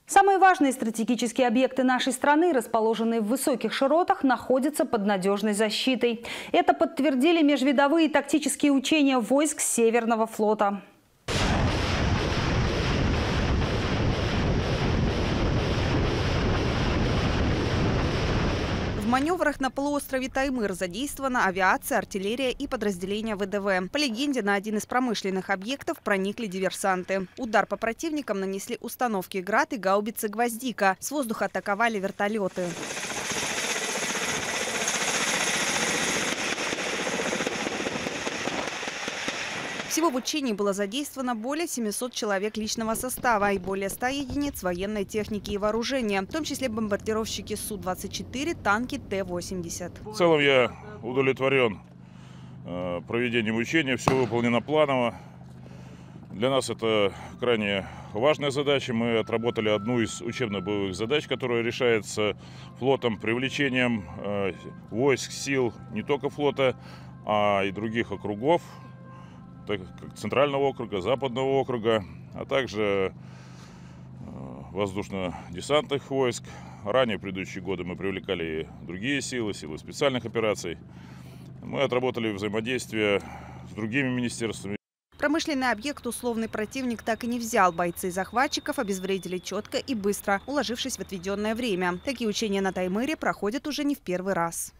Самые важные стратегические объекты нашей страны, расположенные в высоких широтах, находятся под надежной защитой. Это подтвердили межвидовые тактические учения войск Северного флота. В маневрах на полуострове Таймыр задействована авиация, артиллерия и подразделения ВДВ. По легенде, на один из промышленных объектов проникли диверсанты. Удар по противникам нанесли установки «Град» и гаубицы «Гвоздика». С воздуха атаковали вертолеты. Всего в учении было задействовано более 700 человек личного состава и более 100 единиц военной техники и вооружения, в том числе бомбардировщики Су-24, танки Т-80. В целом я удовлетворен проведением учения, все выполнено планово. Для нас это крайне важная задача. Мы отработали одну из учебно-боевых задач, которая решается флотом, привлечением войск, сил не только флота, а и других округов, так как Центрального округа, Западного округа, а также воздушно-десантных войск. Ранее, в предыдущие годы, мы привлекали и другие силы, силы специальных операций. Мы отработали взаимодействие с другими министерствами. Промышленный объект условный противник так и не взял. Бойцы захватчиков обезвредили четко и быстро, уложившись в отведенное время. Такие учения на Таймыре проходят уже не в первый раз.